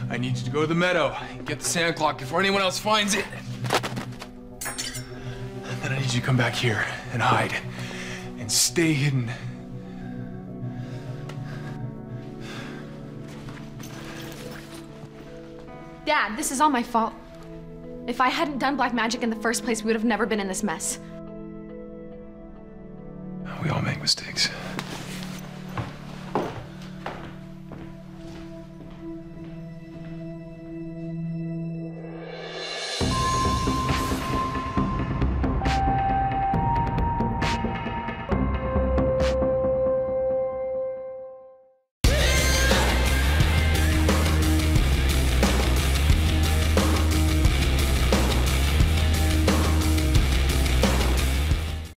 I need you to go to the meadow and get the sand clock before anyone else finds it. And then I need you to come back here and hide and stay hidden. Dad, this is all my fault. If I hadn't done black magic in the first place, we would have never been in this mess.